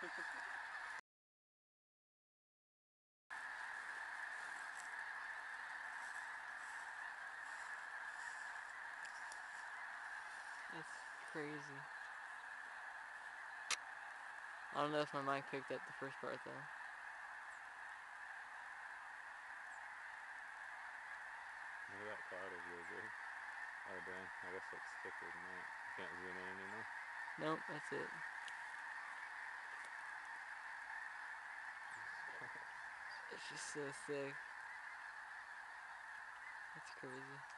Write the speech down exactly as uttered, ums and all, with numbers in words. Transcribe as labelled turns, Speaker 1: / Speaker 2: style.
Speaker 1: It's crazy. I don't know if my mic picked up the first part though.
Speaker 2: Look at that cloud over there, Jay. Oh dang, I guess that's thicker than that. You can't zoom in anymore?
Speaker 1: Nope, that's it. It's just so thick. It's crazy.